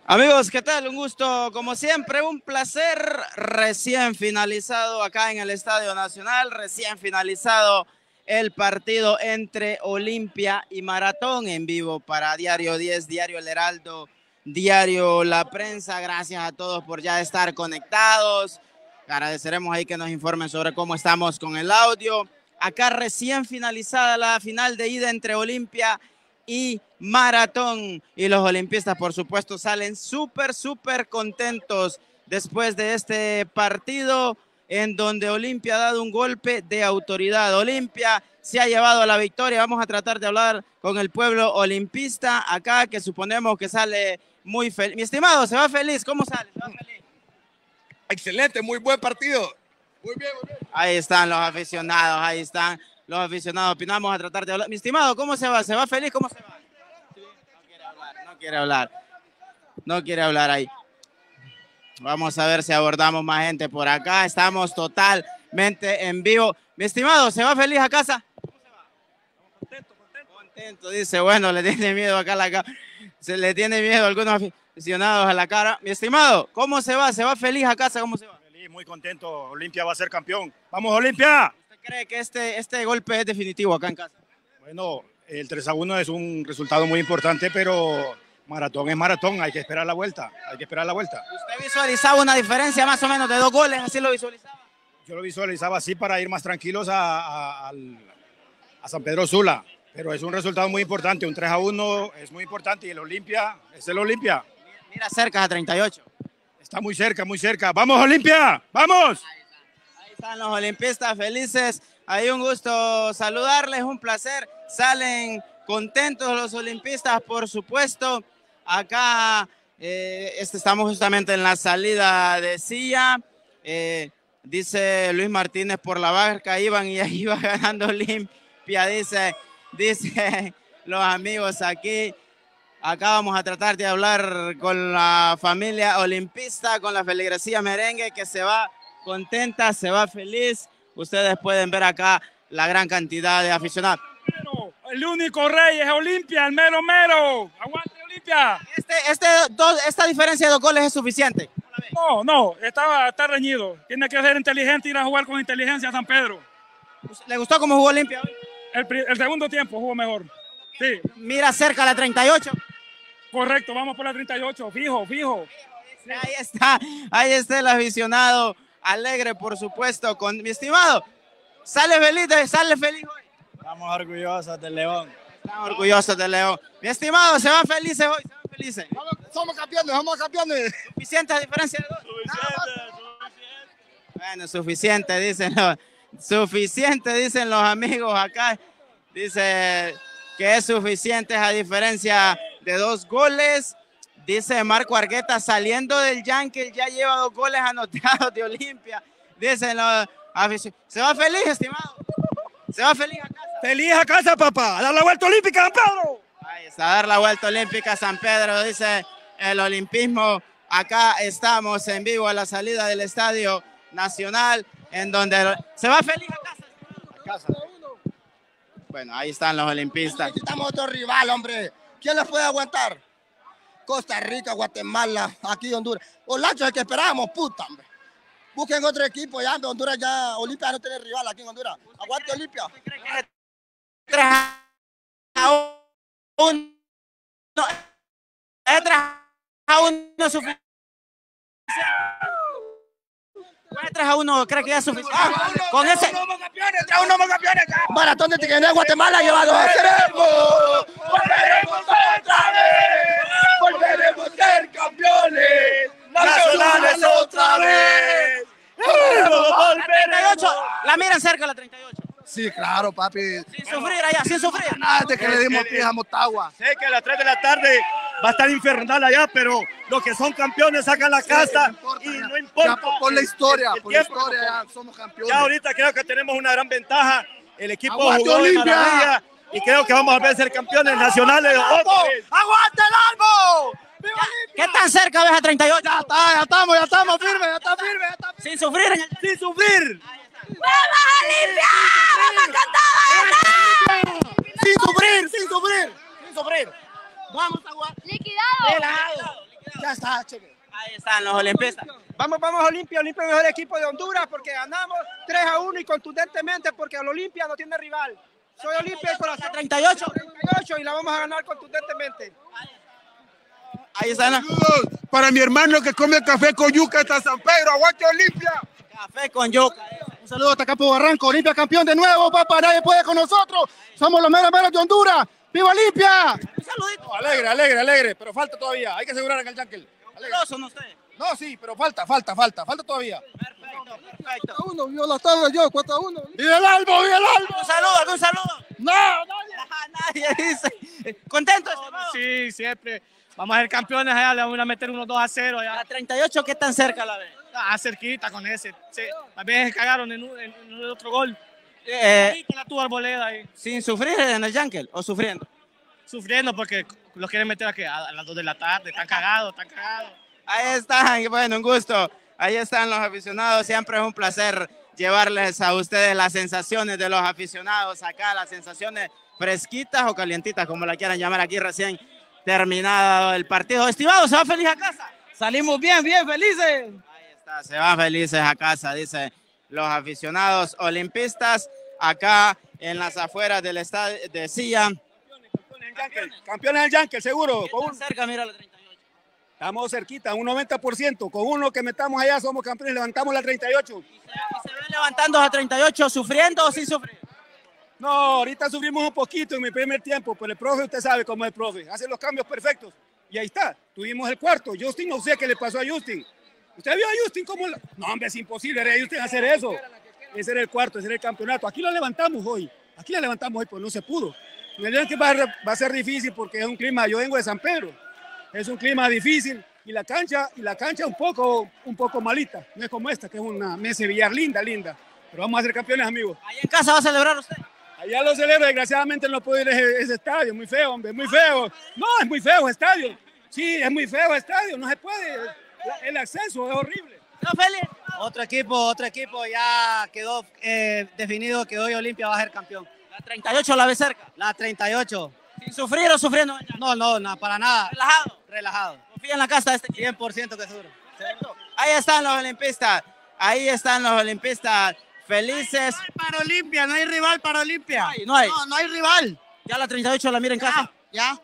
Amigos, ¿qué tal? Un gusto, como siempre, un placer. Recién finalizado acá en el Estadio Nacional, recién finalizado el partido entre Olimpia y Maratón en vivo para Diario 10, Diario El Heraldo, Diario La Prensa. Gracias a todos por ya estar conectados. Agradeceremos ahí que nos informen sobre cómo estamos con el audio. Acá recién finalizada la final de ida entre Olimpia y Maratón. Y los olimpistas, por supuesto, salen súper contentos después de este partido en donde Olimpia ha dado un golpe de autoridad. Olimpia se ha llevado a la victoria. Vamos a tratar de hablar con el pueblo olimpista acá, que suponemos que sale muy feliz. Mi estimado, ¿se va feliz? ¿Cómo sale? ¿Se va feliz? Excelente, muy buen partido. Muy bien, muy bien. Ahí están los aficionados, ahí están los aficionados. Opinamos a tratar de hablar. Mi estimado, ¿cómo se va? ¿Se va feliz? ¿Cómo se va? No quiere hablar. No quiere hablar ahí. Vamos a ver si abordamos más gente por acá. Estamos totalmente en vivo. Mi estimado, ¿se va feliz a casa? ¿Cómo se va? Contento, dice. Bueno, le tiene miedo acá a la cara. Se le tiene miedo a algunos aficionados a la cara. Mi estimado, ¿cómo se va? ¿Se va feliz a casa? ¿Cómo se va? Feliz, muy contento. Olimpia va a ser campeón. ¡Vamos, Olimpia! ¿Usted cree que este golpe es definitivo acá en casa? Bueno, el 3-1 es un resultado muy importante, pero maratón es maratón. Hay que esperar la vuelta. Hay que esperar la vuelta. ¿Usted visualizaba una diferencia más o menos de 2 goles? ¿Así lo visualizaba? Yo lo visualizaba así para ir más tranquilos a San Pedro Sula. Pero es un resultado muy importante. Un 3-1 es muy importante. Y el Olimpia es el Olimpia. Mira, cerca a 38. Está muy cerca, muy cerca. ¡Vamos, Olimpia! ¡Vamos! Ahí están los olimpistas felices. Ahí un gusto saludarles, un placer. Salen contentos los olimpistas, por supuesto. Acá estamos justamente en la salida de silla. Dice Luis Martínez, por la barca iban y ahí iba ganando Olimpia, dice los amigos aquí. Acá vamos a tratar de hablar con la familia olimpista, con la feligresía merengue que se va contenta, se va feliz. Ustedes pueden ver acá la gran cantidad de aficionados. El único rey es Olimpia, el mero mero. ¡Aguante Olimpia! Esta diferencia de 2 goles es suficiente. No, está reñido. Tiene que ser inteligente, ir a jugar con inteligencia a San Pedro. ¿Le gustó cómo jugó Olimpia hoy? El segundo tiempo jugó mejor. Sí. Mira cerca la 38. Correcto, vamos por la 38, fijo. Sí. Ahí está el aficionado alegre, por supuesto, con mi estimado. Sale feliz hoy. Estamos orgullosos del León. Están orgullosos del León. Mi estimado, se van felices hoy, se van felices. Somos campeones. ¿Suficiente diferencia de 2? Bueno, suficiente, dicen los amigos acá. Dice que es suficiente a diferencia de 2 goles. Dice Marco Argueta, saliendo del Yankee, ya lleva 2 goles anotados de Olimpia. Dicen los aficionados. ¿Se va feliz, estimado? ¿Se va feliz a casa? ¡Feliz a casa, papá! ¡A dar la vuelta olímpica, San Pedro! Ahí está, a dar la vuelta olímpica a San Pedro, dice el olimpismo. Acá estamos en vivo a la salida del Estadio Nacional, en donde se va feliz a casa. A casa. Bueno, ahí están los olimpistas. Necesitamos otro rival, hombre. ¿Quién les puede aguantar? Costa Rica, Guatemala, aquí Honduras. Olancho es el que esperábamos, puta, hombre. Busquen otro equipo ya, hombre. Honduras ya, Olimpia no tiene rival aquí en Honduras. Aguante Olimpia. ¿Usted cree que es 3-1? ¿Es 3-1 suficiente? ¿Es 3-1? ¿Cree que ya es suficiente? Con ese... Maratón de que no es Guatemala llevado. ¡Volveremos otra vez! ¡Volveremos a ser campeones! ¡Nacionales otra vez! La 38, la miran cerca la 38. Sí, claro, papi. Sin sufrir allá, sin sufrir. Nada de que le dimos pie a Motagua. Sé que a las 3 de la tarde va a estar infernal allá, pero los que son campeones sacan la casa y no importa. Ya por la historia, el por la tiempo. historia ya somos campeones. Ya ahorita creo que tenemos una gran ventaja. El equipo ¡Aguante, jugó de Olimpia! maravilla y creo que vamos a ver ser campeones nacionales otra vez. ¡Aguante el Albo! ¿Qué tan cerca ves a 38? Ya estamos firmes, ya está firme. Sin sufrir. ¡Sin sufrir! ¡Vamos, Olimpia! ¡Vamos con todo! Sin sufrir. Vamos a jugar. ¡Liquidado! Relajado. Ya está, cheque. Ahí están los olimpistas. Vamos Olimpia, Olimpia es el mejor equipo de Honduras porque ganamos 3-1 y contundentemente porque el Olimpia no tiene rival. Soy Olimpia de corazón. 38. 38 y la vamos a ganar contundentemente. Ahí están los... Saludos para mi hermano que come café con yuca hasta San Pedro. ¡Aguante Olimpia! Café con yuca. Un saludo hasta Campo Barranco, Olimpia campeón de nuevo, papá, nadie puede con nosotros. Somos los meros de Honduras. ¡Viva Olimpia! Un saludito. Alegre, pero falta todavía. Hay que asegurar en el Yankel. ¿No ustedes? No, sí, pero falta todavía. Perfecto. 4-1, viva la tarde yo, 4-1. ¡Viva el Albo, viva el Albo! ¿Algún saludo? ¡No! Nadie dice. ¿Contento? Sí, siempre. Vamos a ser campeones allá, le vamos a meter unos 2-0 allá. La 38, ¿qué tan cerca la ven? Cerquita con ese. Sí. También se cagaron en el otro gol. La tuvo Arboleda ahí. ¿Sin sufrir en el Yankel o sufriendo? Sufriendo porque los quieren meter aquí a las 2 de la tarde. Están cagados. Ahí están, bueno, un gusto. Ahí están los aficionados. Siempre es un placer llevarles a ustedes las sensaciones de los aficionados acá, las sensaciones fresquitas o calientitas, como la quieran llamar aquí recién terminado el partido. Estimado, ¿se va feliz a casa? Salimos bien felices. Ahí está, se van felices a casa, dice los aficionados olimpistas acá en las afueras del estadio de Silla. Campeones del Yankel, seguro. Con cerca, mira la 38. Estamos cerquita, un 90%. Con uno que metamos allá somos campeones, levantamos la 38. ¿Y se ven levantando a 38, sufriendo o sin sufrir? No, ahorita sufrimos un poquito en mi primer tiempo, pero el profe, usted sabe cómo es el profe, hace los cambios perfectos. Y ahí está, tuvimos el cuarto. Justin, no sé qué le pasó a Justin. ¿Usted vio a Justin cómo? No, hombre, es imposible, era Justin hacer eso. Ese era el cuarto, ese era el campeonato. Aquí lo levantamos hoy, pero no se pudo. Me dijeron que va a ser difícil porque es un clima, yo vengo de San Pedro, es un clima difícil y la cancha un poco malita, no es como esta, que es una mesa billar linda, pero vamos a ser campeones, amigos. ¿Ahí en casa va a celebrar usted? Allá lo celebro, desgraciadamente no puedo ir a ese estadio, muy feo, hombre, muy feo. No, es muy feo el estadio, sí, es muy feo el estadio, no se puede, el acceso es horrible. ¿No, Félix? Otro equipo ya quedó definido que hoy Olimpia va a ser campeón. La 38 la ve cerca. La 38. ¿Sin sufrir o sufriendo? No, para nada. Relajado. ¿Confía en la casa de este equipo? 100% que seguro. Perfecto. Ahí están los olimpistas. Felices. Para Olimpia, no hay rival para Olimpia. No hay. No hay rival. Ya la 38 la mira en casa. Ya.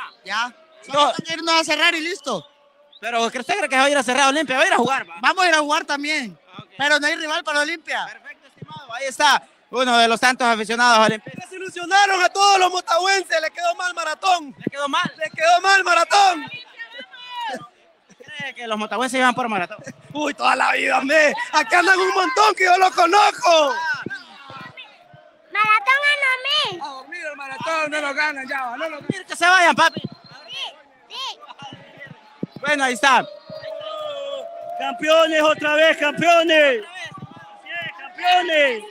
No, Irnos a cerrar y listo. pero ¿usted cree que va a ir a cerrar Olimpia? Va a ir a jugar. ¿Va? Vamos a ir a jugar también. Okay. Pero no hay rival para Olimpia. Perfecto, estimado. Ahí está uno de los tantos aficionados olimpistas. Desilusionaron a todos los motahuenses. Le quedó mal maratón. ¿Le quedó mal? Le quedó mal maratón. ¿Cree que los motagüenses iban por maratón? Uy, toda la vida, hombre. Acá andan un montón que yo los conozco. Maratón a dormir. A dormir el maratón, no lo ganan ya. No lo ganan. Que se vayan, papi. Sí. Bueno, ahí está. Campeones otra vez, campeones. Sí, campeones.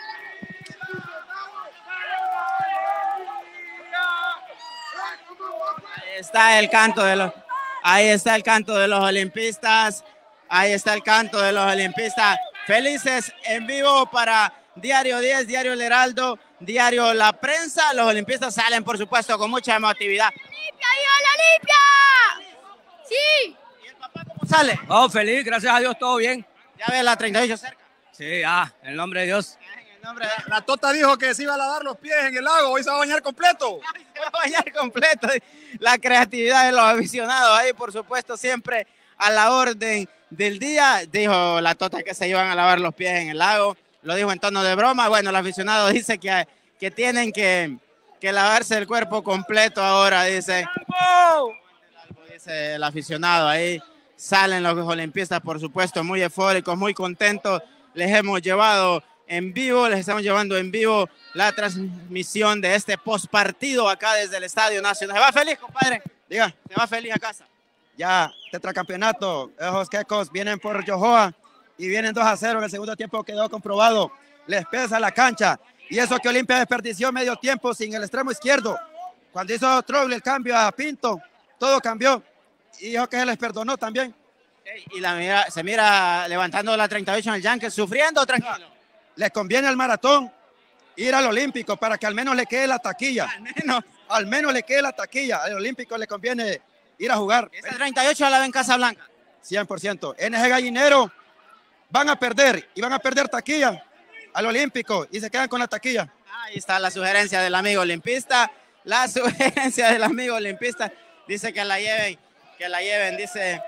Ahí está el canto de los olimpistas. Ahí está el canto de los olimpistas. Felices en vivo para Diario 10, Diario El Heraldo, Diario La Prensa. Los olimpistas salen, por supuesto, con mucha emotividad. ¡Olimpia, viva la Olimpia! Sí. ¿Y el papá cómo sale? Oh, feliz, gracias a Dios, todo bien. Ya ve la 38 cerca. Sí, en el nombre de Dios. En el nombre de... La Tota dijo que se iba a lavar los pies en el lago, hoy se va a bañar completo. Se va a bañar completo. La creatividad de los aficionados ahí, por supuesto, siempre a la orden del día. Dijo la Tota que se iban a lavar los pies en el lago. Lo dijo en tono de broma. Bueno, el aficionado dice que tienen que lavarse el cuerpo completo ahora, dice. Dice el aficionado ahí. Salen los olimpistas, por supuesto, muy eufóricos, muy contentos. Les estamos llevando en vivo la transmisión de este postpartido acá desde el Estadio Nacional. ¿Se va feliz, compadre? Diga, ¿Se va feliz a casa? ya, tetracampeonato, esos quecos vienen por Yohoa y vienen 2-0 en el segundo tiempo, quedó comprobado. Les pesa la cancha. Y eso que Olimpia desperdició medio tiempo sin el extremo izquierdo. Cuando hizo Trogle el cambio a Pinto, todo cambió. Y dijo que se les perdonó también. Y se mira levantando la 38 en el Yankee, sufriendo, tranquilo. Les conviene al maratón ir al Olímpico para que al menos le quede la taquilla. Al menos le quede la taquilla. Al Olímpico le conviene ir a jugar. Esa 38 la ven Casablanca. 100%. NG Gallinero van a perder y van a perder taquilla al Olímpico y se quedan con la taquilla. Ahí está la sugerencia del amigo olimpista. La sugerencia del amigo olimpista dice que la lleven, dice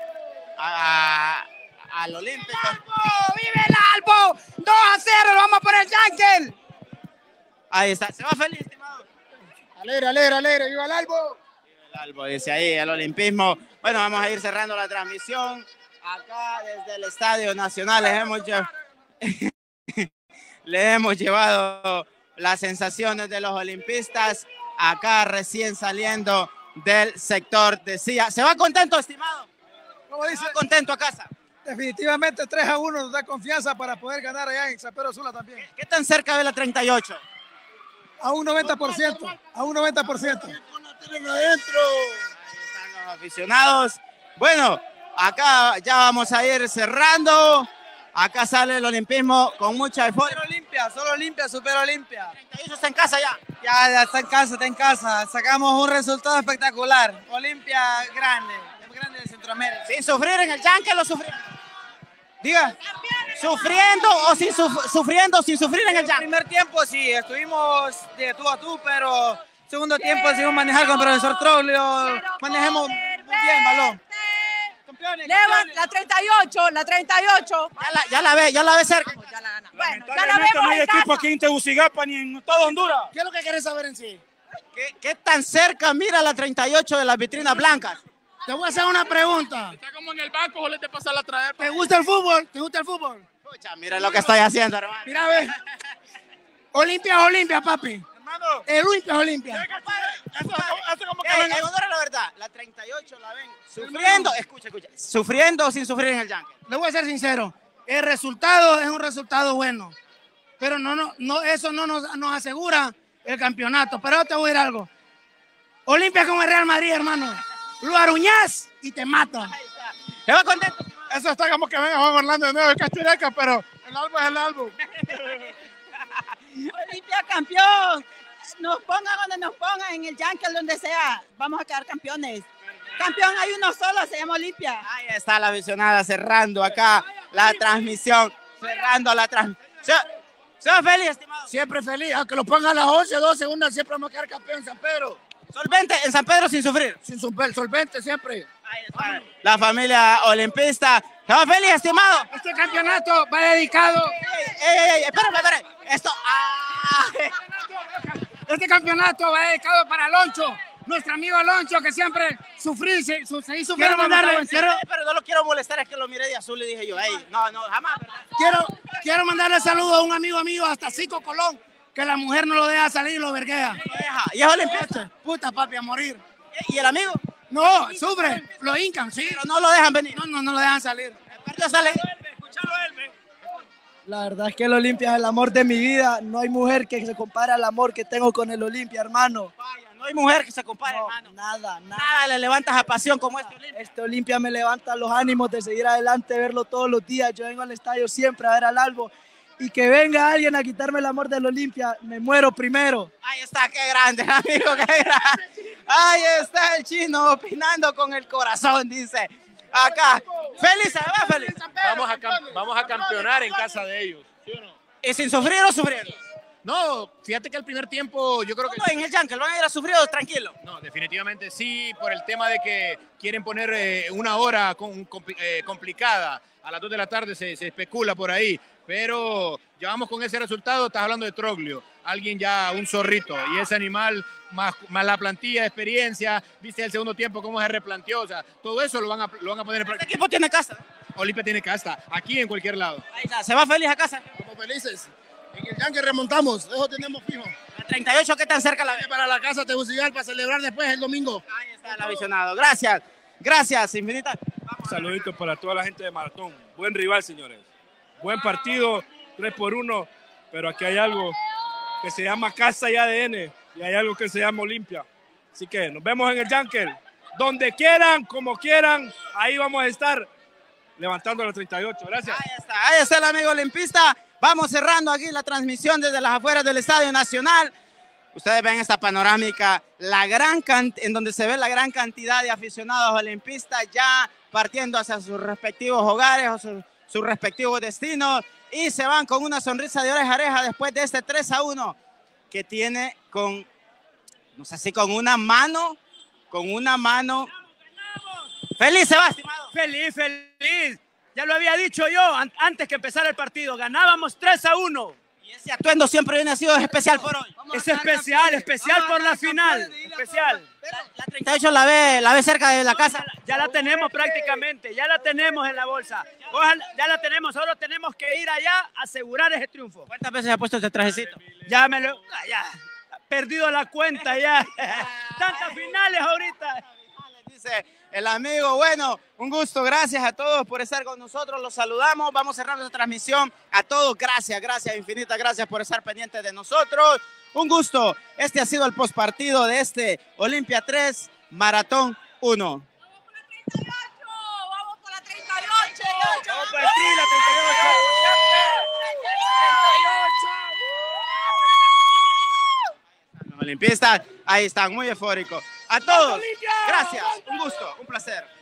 al Olímpico. ¡Vive el Albo! 2-0, lo vamos a poner Yankel. Ahí está, se va feliz, estimado. Alegre, viva el Albo. El Albo dice ahí, el olimpismo. Bueno, vamos a ir cerrando la transmisión. Acá desde el Estadio Nacional les hemos llevado las sensaciones de los olimpistas. Acá recién saliendo del sector de CIA. ¿Se va contento, estimado? ¿Cómo dice? ¿Se va contento a casa? Definitivamente 3-1 nos da confianza para poder ganar allá en San Pedro Sula también. ¿Qué tan cerca de la 38? A un 90%, a un 90%. Ahí Están los aficionados. Bueno, acá ya vamos a ir cerrando. Acá sale el olimpismo con mucha euforia. Solo Olimpia, Super Olimpia. 38 está en casa ya. Ya está en casa. Sacamos un resultado espectacular. Olimpia grande de Centroamérica. Sin sufrir en el Yankel o sufriendo. Diga. Sufriendo o sin sin sufrir en el El Yankel. primer tiempo sí, estuvimos de tú a tú, pero segundo tiempo decidimos manejar con el profesor Troglio. Manejemos muy bien balón. Campeones. La 38. Ya la ve cerca. Ya la gana. Bueno, ya la Lamentablemente vemos no hay en equipo casa. aquí en Tegucigalpa ni en todo Honduras. ¿Qué es lo que quieres saber en sí? ¿Qué tan cerca mira la 38 de las vitrinas blancas? Te voy a hacer una pregunta. Está como en el banco, o le te pasa a traer. ¿Te gusta el fútbol? ¿Te gusta el fútbol? Escucha, mira lo que estoy haciendo, hermano. Mira, ve. Olimpia es Olimpia, papi. Hermano, El Olimpia es Olimpia. hace como que En honor a la verdad, la 38 la ven sufriendo, escucha, sufriendo o sin sufrir en el Yankel. Le voy a ser sincero. El resultado es un resultado bueno. Pero eso no nos asegura el campeonato. Pero yo te voy a decir algo. Olimpia es como el Real Madrid, hermano. Lo aruñás y te mata. ¿Se va contento? eso está como que venga Juan Orlando de nuevo de Cachureca, pero el álbum es el álbum. Olimpia campeón. Nos pongan donde nos pongan, en el Yankel, donde sea. Vamos a quedar campeones. Campeón hay uno solo, se llama Olimpia. Ahí está la aficionada cerrando acá la transmisión. Cerrando la transmisión. ¿Se feliz, estimado? Siempre feliz. Aunque lo pongan a las 11, 2 segundos, siempre vamos a quedar campeón en San Pedro. Solvente en San Pedro sin sufrir. Sin solvente, siempre. Ahí está la familia olimpista. ¿Se va feliz, estimado? Este campeonato va dedicado. Espérame. Esto. Este campeonato va dedicado para Loncho, nuestro amigo Loncho, que siempre sufrí, se hizo Quiero mandarle, quiero, pero no lo quiero molestar, es que lo miré de azul y dije yo, hey, no, jamás. quiero mandarle saludo a un amigo mío hasta Cico Colón, que la mujer no lo deja salir y lo verguea. No deja. ¿Y es olimpista? Puta, papi, a morir. ¿Y el amigo? No, sufre, lo hincan, sí. Pero no lo dejan venir. No lo dejan salir. El partido sale. Escuchalo él, La verdad es que el Olimpia es el amor de mi vida. No hay mujer que se compare al amor que tengo con el Olimpia, hermano. Vaya, no hay mujer que se compare, No, hermano. nada. Le levantas a pasión como este Olimpia. Este Olimpia me levanta los ánimos de seguir adelante, verlo todos los días. Yo vengo al estadio siempre a ver al Albo. Y que venga alguien a quitarme el amor del Olimpia, me muero primero. Ahí está, qué grande, amigo, qué grande. Ahí está el chino opinando con el corazón, dice. Acá. Feliz, ¿va feliz? Vamos a campeonar en casa de ellos. ¿Sí o no? ¿Y sin sufrir o sufriendo? No, fíjate que el primer tiempo yo creo que... No, en el Yankel, van a ir a sufrir o tranquilo. No, definitivamente sí, por el tema de que quieren poner una hora complicada. A las 2 de la tarde se especula por ahí, pero ya vamos con ese resultado. Estás hablando de Troglio, alguien ya, un zorrito, y ese animal más la plantilla de experiencia, viste el segundo tiempo cómo se replanteó, o sea, todo eso lo van a poner en práctica. Este equipo tiene casa. Olimpia tiene casa, aquí en cualquier lado. Ahí está, se va feliz a casa. Estamos felices. En el Yankee remontamos, eso tenemos fijo. La 38, ¿qué tan cerca la ve? Para la casa Tegucigalpa para celebrar después el domingo. Ahí está el aficionado. Gracias, infinitas. Un saludito para toda la gente de Maratón. Buen rival, señores. Buen partido, 3-1, pero aquí hay algo que se llama Casa y ADN y hay algo que se llama Olimpia. Así que nos vemos en el Yankel. Donde quieran, como quieran, ahí vamos a estar levantando la 38. Gracias. Ahí está el amigo olimpista. Vamos cerrando aquí la transmisión desde las afueras del Estadio Nacional. Ustedes ven esta panorámica, en donde se ve la gran cantidad de aficionados olimpistas ya partiendo hacia sus respectivos hogares o sus respectivos destinos y se van con una sonrisa de oreja a oreja después de este 3-1 que tiene con, no sé si con una mano. ¡Feliz se va, estimado! Feliz, feliz. Ya lo había dicho yo antes que empezara el partido. Ganábamos 3-1. Y ese atuendo siempre viene sido especial por hoy. Es especial por la final. Especial. La 38 la ve cerca de la casa. Ya la tenemos prácticamente, ya la tenemos en la bolsa. Ojalá, ya la tenemos, solo tenemos que ir allá a asegurar ese triunfo. ¿Cuántas veces ha puesto este trajecito? Ya perdido la cuenta ya. Tantas finales ahorita. Dice el amigo, bueno, un gusto, gracias a todos por estar con nosotros, los saludamos, vamos cerrando esta transmisión, a todos, gracias, infinitas gracias por estar pendientes de nosotros, un gusto, este ha sido el postpartido de este Olimpia 3, Maratón 1. Vamos por la 38. Vamos por la 38. Los olimpistas, ahí están, muy eufóricos. A todos, gracias, un gusto, un placer.